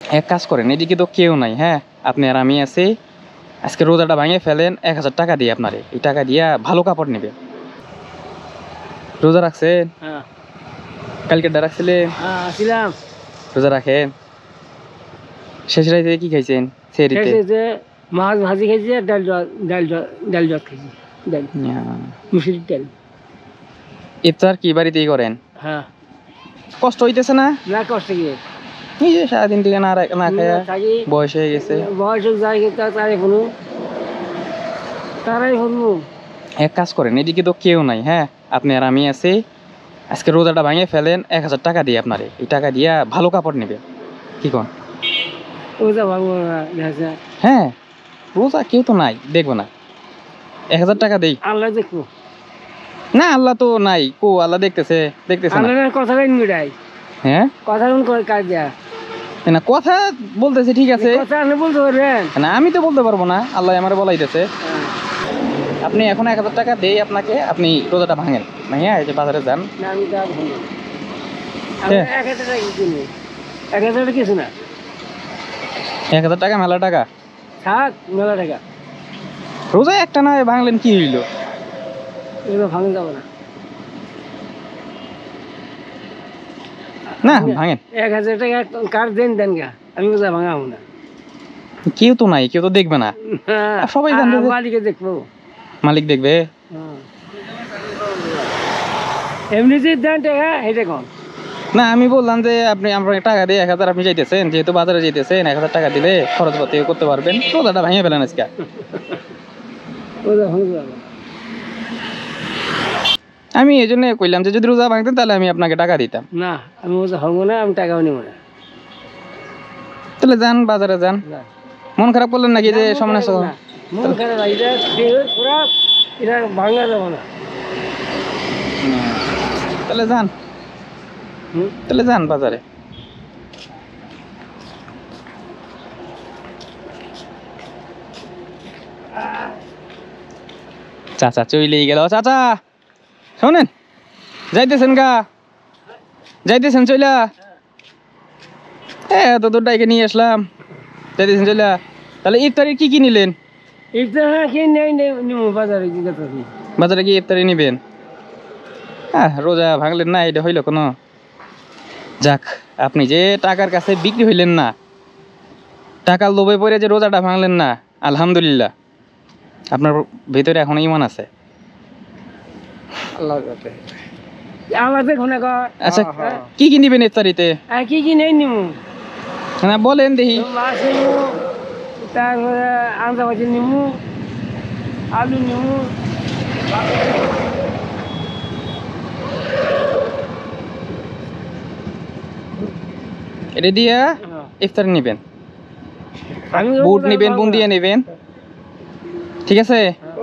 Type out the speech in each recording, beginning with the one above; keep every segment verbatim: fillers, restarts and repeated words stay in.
এক কাজ করেন, এদিকে তো কেউ নাই, হ্যাঁ আপনি আর আমি আছি, আজকে রোজাটা ভাঙিয়ে ফেলেন, এক হাজার টাকা দিয়ে আপনারে, এই টাকা দিয়া ভালো কাপড় নেবে। রোজা রাখছেন? হ্যাঁ কালকে ডা রাখছিলেন? হ্যাঁ আসছিলাম। রোজা রাখেন? শেষ রাইতে কি খাইছেন? সেরিতে মাছ ভাজি খাইছি আর ডাল জল ডাল জল ডাল জল খাইছি, ডাল মুসুরির ডাল। ইফতার কি বাড়িতেই করেন? হ্যাঁ। কষ্ট হইতেছে না? না কষ্ট গিয়ে এই যে সারাদিন থেকে না না খায়া বয়স হয়ে গেছে। বয়স যাই তারাই শুনু তারাই শুনবো। এক কাজ করেন, এদিকে তো কেউ নাই, হ্যাঁ আপনি আর আমি আছি, আজকে রোজাটা ভাঙিয়ে ফেলেন, এক হাজার টাকা দিয়ে আপনারে, এই টাকা দিয়া ভালো কাপড় নেবে। কি কন? রোজা ভাঙবো না। হ্যাঁ রোজা কেউ তো নাই, দেখবো না, এক হাজার টাকা দেই। আল্লাহ দেখবো না, আল্লাহ তো নাই, কো আল্লাহ দেখতেছে? দেখতেছে না। কথা মিটাই, হ্যাঁ কথা কাজ দেয়া না, কথা বলতেছে ঠিক আছে, কথা আপনি বলতে পারবেন না আমি তো বলতে পারবো না, আল্লাহ আমার বলাইতেছে। আপনি এখন এক হাজার টাকা দেই আপনাকে, আপনি রোজাটা ভাঙেন, ভাঙিয়া এই যে বাজারে যান। না আমি তো এক হাজার টাকা কিনি, এক হাজার টাকা কিছু না। এক হাজার টাকা মেলা টাকা, থাক মেলা টাকা। রোজা একটা না ভাঙলেন কি হইল? রোজা ভাঙে যাবো না। না ভাঙেন। এক হাজার টাকা কার দেন দেন গা, আমি রোজা ভাঙাবো না। কেউ তো নাই, কেউ তো দেখবে না, সবাই জানবে। মালিকে দেখবো, মালিক দেখবে। এমনি যে দেন টাকা এটা কম না, আমি বললাম যে আপনি আমরা টাকা দিয়ে এক হাজার আপনি যাইতেছেন, যেহেতু বাজারে যাইতেছেন, এক হাজার টাকা দিলে খরচপাতি করতে পারবেন, রোজাটা ভাঙিয়ে ফেলেন আজকে। আমি এই জন্য কইলাম যে যদি রোজা ভাঙতেন তাহলে আমি আপনাকে টাকা দিতাম। না আমি রোজা ভাঙবো না, আমি টাকাও নেবো না। তাহলে যান বাজারে যান। মন খারাপ করলেন নাকি যে সামনে? মন খারাপ, এটা খারাপ, এটা ভাঙা যাবো না। তাহলে যান, তাহলে যান বাজারে। চাচা চইলেই গেল। চাচা শোনেন, যাইতেছেন গা? যাইতেছেন চইলা? হ্যাঁ তো দুটাইকে নিয়ে আসলাম, যাইতেছেন চইলা? তাহলে ইফতারি কি কি নিলেন? বাজারে বাজারে কি ইফতারি নিবেন? হ্যাঁ রোজা ভাঙলেন না, এটা হইল কোনো? যাক, আপনি যে টাকার কাছে বিক্রি হইলেন না, টাকার লোভে পড়ে যে রোজাটা ভাঙলেন না, আলহামদুলিল্লাহ, আপনার ভিতরে এখন ইমান আছে। আচ্ছা কি কি নিবেন ইফতারিতে? কি কি নেই নিবো না বলেন দেখি। মাছ নিবো, তারপরে আন্দা ভাজি নিবো, আলু নিবো। এটা দিয়া ইফতারি নিবেন, বুট নিবেন, বুন্দিয়া নিবেন, ঠিক আছে?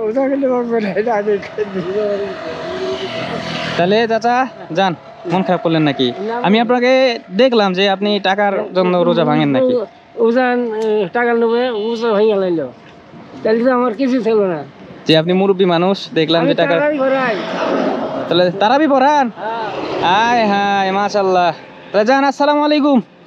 তাহলে চাচা যান, মন খারাপ করলেন নাকি? আমি আপনাকে দেখলাম যে আপনি টাকার জন্য রোজা ভাঙেন নাকি? ওজান টাকা নেবে, ওজা ভাঙা লাইলো, তাহলে তো আমার কিছু ছিল না। যে আপনি মুরব্বী মানুষ, দেখলাম যে টাকা। তাহলে তারাবি পড়ান? আয় হায় মাশাআল্লাহ। তাহলে যান, আসসালামু আলাইকুম।